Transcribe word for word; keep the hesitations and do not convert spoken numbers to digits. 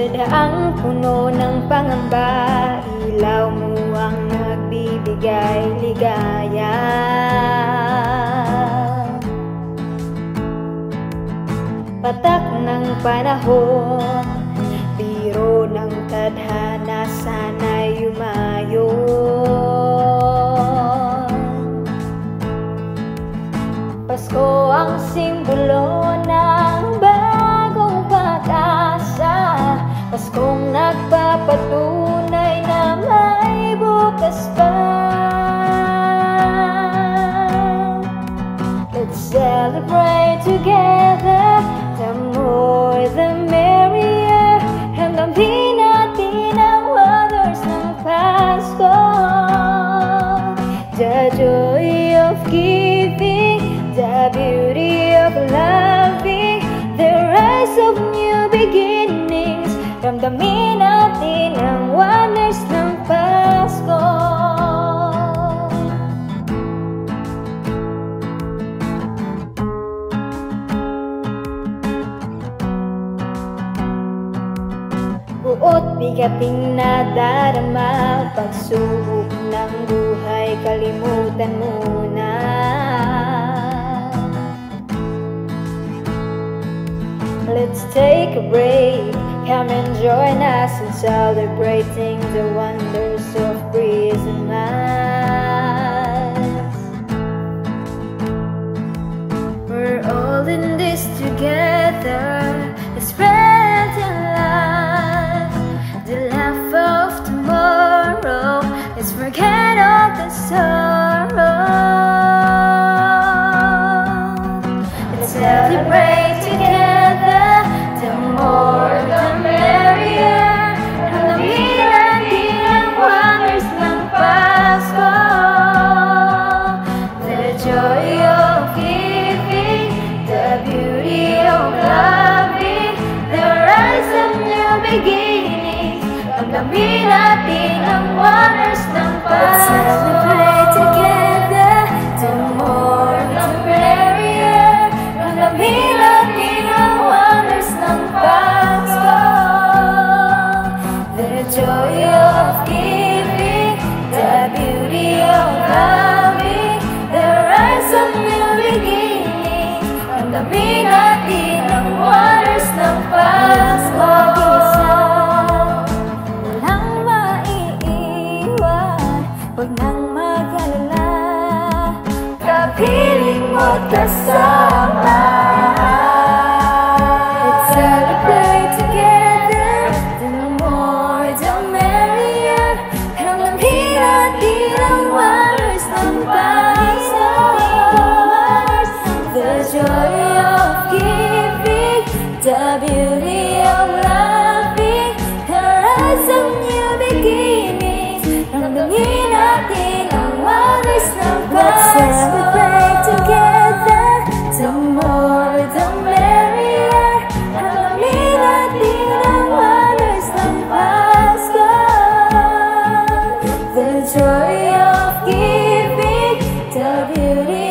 Daang puno ng pangamba, ilaw mo ang nagbibigay ligaya. Patak ng panahon, biro ng tadhana, sana'y yumayo. Pasko ang simbolo ng bagong pag-asa, Paskong nagpapatunay na may bukas pa. Let's celebrate together, the more the merrier. Hanggamin natin ang wonders ng Pasko. The joy of giving, the beauty of loving, the rise of new beginnings. Ramdamin natin ang wonders ng Pasko. Buot bigating nadarama, pagsubok ng buhay kalimutan muna. Let's take a break, come and join us in celebrating the wonders of Christmas. We're all in this together, spreading life, the laugh of tomorrow. Let's forget all the sorrow. Let's celebrate together, the more the merrier. Hanggamin natin ang wonders ng Pasko. The joy of giving, the beauty of loving, the rise of new beginnings. Hanggamin natin ang wonders ng Pasko. Let's celebrate together, the more the merrier. Hanggamin natin ang wonders ng Pasko. The joy of giving, the beauty of loving, the rise of new beginnings. Hanggamin natin ang wonders ng Pasko. Walang maiiwan, huwag nang mag-alala, kapiling mo't kasama. Let's celebrate together, the more the merrier. Hanggamin natin ang wonders ng Pasko. The joy of giving, the beauty of loving, the rise of new beginnings. Hanggamin natin ang wonders ng Pasko. Let's celebrate together, the more the merrier. Hanggamin natin ang wonders ng Pasko. The joy of giving, the beauty